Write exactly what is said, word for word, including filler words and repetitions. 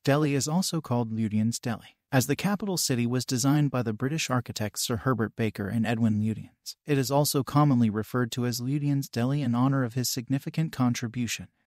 Delhi is also called Lutyens Delhi, as the capital city was designed by the British architects Sir Herbert Baker and Edwin Lutyens. It is also commonly referred to as Lutyens Delhi in honor of his significant contribution